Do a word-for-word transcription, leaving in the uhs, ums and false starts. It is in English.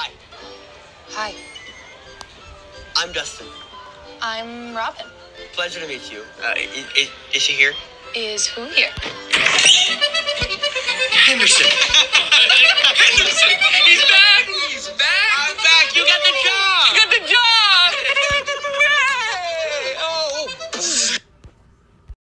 Hi, Hi, I'm Dustin. I'm Robin. Pleasure to meet you. Uh, is, is she here? Is who here? Henderson.